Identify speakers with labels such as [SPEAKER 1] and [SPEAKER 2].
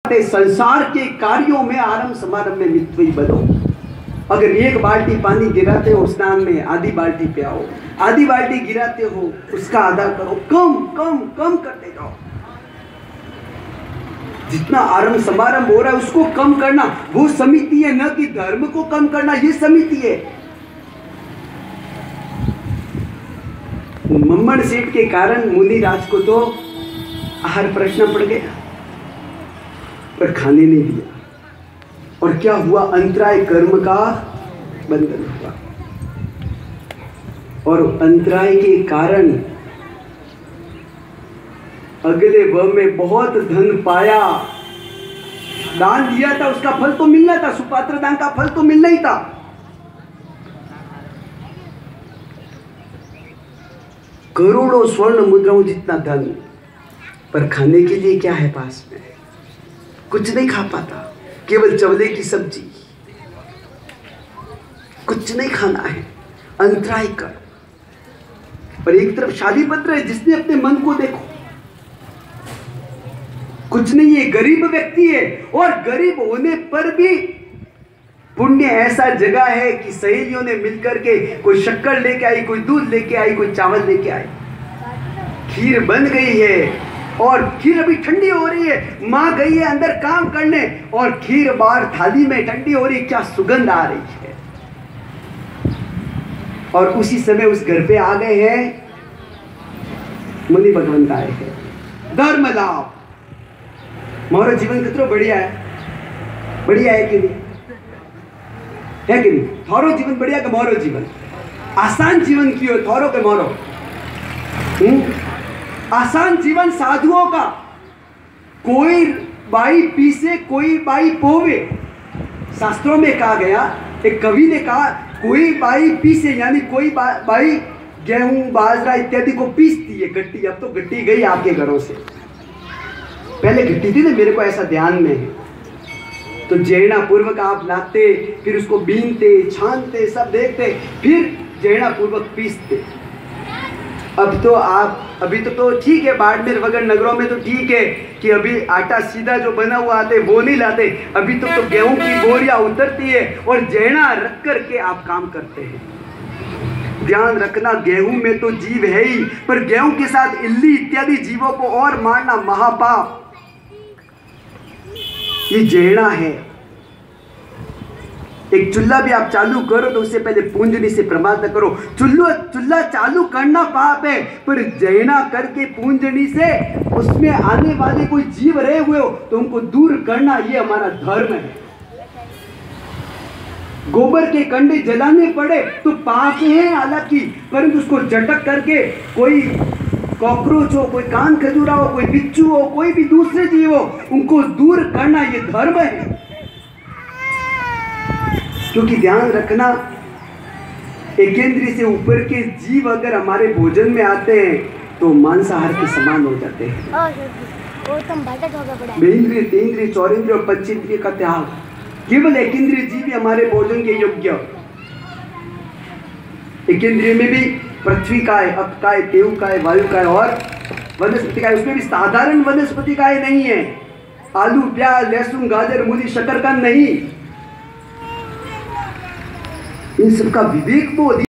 [SPEAKER 1] संसार के कार्यों में आरंभ समारंभ में मितव्ययी बनो। अगर एक बाल्टी पानी गिराते हो स्नान में, आधी बाल्टी पे आओ, आधी बाल्टी गिराते हो उसका आधा करो, कम कम कम करते जाओ। जितना आरंभ समारंभ हो रहा है उसको कम करना, वो समिति है, न कि धर्म को कम करना, ये समिति है। मम्मण सेठ के कारण मुनिराज को तो आहार प्रश्न पड़ गया, पर खाने नहीं दिया। और क्या हुआ? अंतराय कर्म का बंधन हुआ। और अंतराय के कारण अगले वर्ष में बहुत धन पाया। दान दिया था, उसका फल तो मिलना था, सुपात्र दान का फल तो मिलना ही था। करोड़ों स्वर्ण मुद्राओं जितना धन, पर खाने के लिए क्या है पास में? कुछ नहीं खा पाता, केवल चवले की सब्जी, कुछ नहीं खाना है। अंतराय कर। पर एक तरफ शालीपत्र है जिसने अपने मन को देखो, कुछ नहीं है, गरीब व्यक्ति है, और गरीब होने पर भी पुण्य ऐसा जगह है कि सहेलियों ने मिलकर के कोई शक्कर लेके आई, कोई दूध लेके आई, कोई चावल लेके आई, खीर बन गई है और खीर अभी ठंडी हो रही है। माँ गई है अंदर काम करने और खीर बाहर थाली में ठंडी हो रही, क्या सुगंध आ रही है। और उसी समय उस घर पे आ गए हैं मुनि भगवंत आए हैं। धर्म लाभ। मोरो जीवन कितना बढ़िया है, बढ़िया है कि नहीं? है कि नहीं? थारो जीवन बढ़िया का मोरो जीवन? आसान जीवन क्यों? थारो के मोरो? आसान जीवन साधुओं का। कोई बाई पीसे, कोई बाई पोवे। शास्त्रों में कहा गया, एक कवि ने कहा, कोई बाई पीसे, यानी कोई बाई गेहूं बाजरा इत्यादि को पीसती है, गट्टी। अब तो गट्टी गई आपके घरों से, पहले गट्टी थी ना, मेरे को ऐसा ध्यान में है। तो जैना पूर्वक आप लाते, फिर उसको बीनते, छानते, सब देखते, फिर जैना पूर्वक पीसते। अब तो आप, अभी तो ठीक है, बाड़मेर वगैरह नगरों में तो ठीक है कि अभी आटा सीधा जो बना हुआ आते वो नहीं लाते। अभी तो गेहूं की बोरियां उतरती है और जैना रख करके आप काम करते हैं। ध्यान रखना, गेहूं में तो जीव है ही, पर गेहूं के साथ इल्ली इत्यादि जीवों को और मारना महापाप। ये जैना है। एक चूल्हा भी आप चालू करो तो उससे पहले पूंजनी से प्रमाद न करो। चूल्हा चालू करना पाप है, पर जैना करके पूंजनी से उसमें आने वाले कोई जीव रहे हुए हो तो उनको दूर करना, ये हमारा धर्म है। गोबर के कंडे जलाने पड़े तो पाप है हालांकि, परंतु उसको झटक करके कोई कॉकरोच हो, कोई कान खजूरा हो, कोई बिच्छू हो, कोई भी दूसरे जीव हो, उनको दूर करना ये धर्म है। क्योंकि ध्यान रखना, एकेंद्रीय से ऊपर के जीव अगर हमारे भोजन में आते हैं तो मांसाहार के समान हो जाते हैं। बेंद्रिय, तेंद्रिय, चौरेंद्रिय और पंचेंद्रिय का त्याग, केवल एकेंद्रीय जीव ही हमारे भोजन के योग्य। एकेंद्रीय में भी पृथ्वी का है, अप का है, देव का है, वायु का है और वनस्पति का है। उसमें भी साधारण वनस्पति का है नहीं है, आलू, प्याज, लहसुन, गाजर, मूली, शकरकंद नहीं। इन सबका विवेक बोध